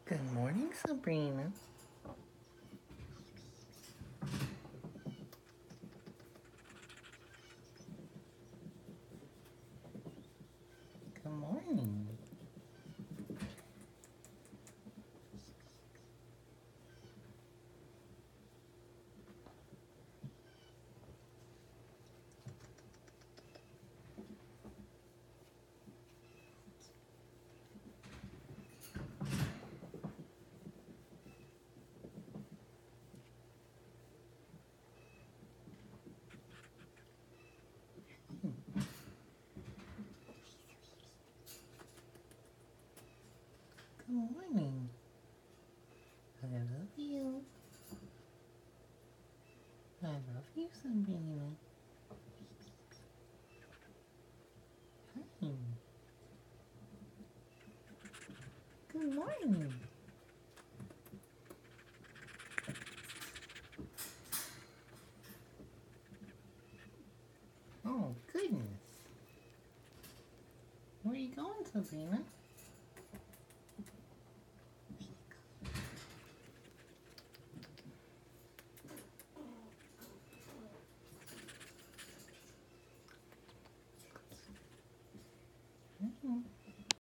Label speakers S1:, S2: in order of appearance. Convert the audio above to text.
S1: Good morning, Sabrina. Good morning. Good morning. I love you. I love you, Sabrina. Hi. Good morning. Oh, goodness. Where are you going, Sabrina?